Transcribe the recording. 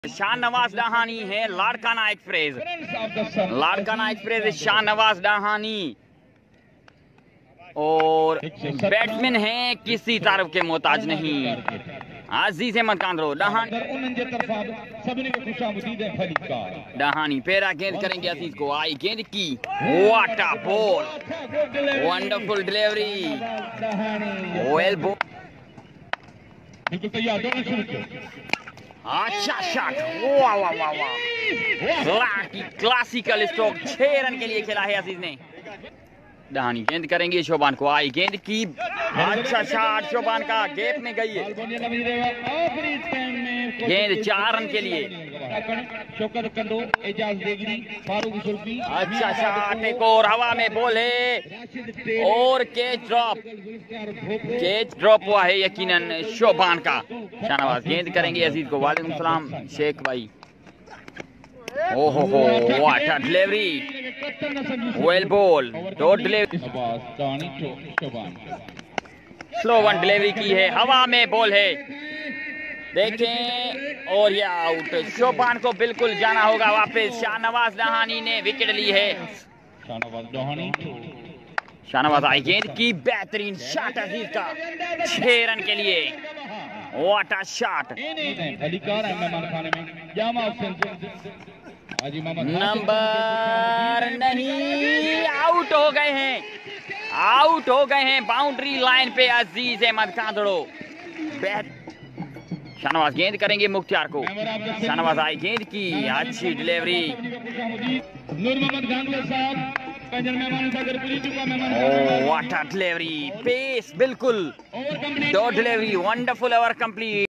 शाहनवाज दहानी है Larkana express. Larkana express Shahnawaz Dahani और batsman है किसी तारफ के मोहताज नहीं। अजीज अहमद कांदरो दहानी पेरा गेंद करेंगे अजीज को। आई गेंद की what a ball, wonderful delivery, well ball, अच्छा शॉट, वाह वाह वाह वाह, क्लासिकल स्ट्रोक 6 रन के लिए खेला है अजीज ने। दहानी गेंद करेंगे शोबान को। आई गेंद की अच्छा शॉट, शोबान का गैप में गई है गेंद 4 रन के लिए। अच्छा शॉट, एक और हवा में बॉल है और कैच ड्रॉप हुआ है यकीनन शोबान का। शाहनवाज गेंद करेंगे अजीज को। वालेकुम सलाम शेख भाई। ओहो हो, what a delivery, well ball, dot delivery, slow one delivery की है, हवा में बॉल है देखें और ये आउट। शोबान को बिल्कुल जाना होगा वापस। शाहनवाज दहानी ने विकेट ली है। शाहनवाज आई गेंद की बेहतरीन शॉट अजीज का 6 रन के लिए। व्हाट अ शॉट, नंबर नहीं, आउट हो गए हैं, आउट हो गए हैं बाउंड्री लाइन पे अजीज अहमद कांदड़ो। शाहनवाज गेंद करेंगे मुख्तियार को। शाहनवाज आई गेंद की अच्छी delivery, what a delivery, pace बिल्कुल, dot delivery, wonderful over complete.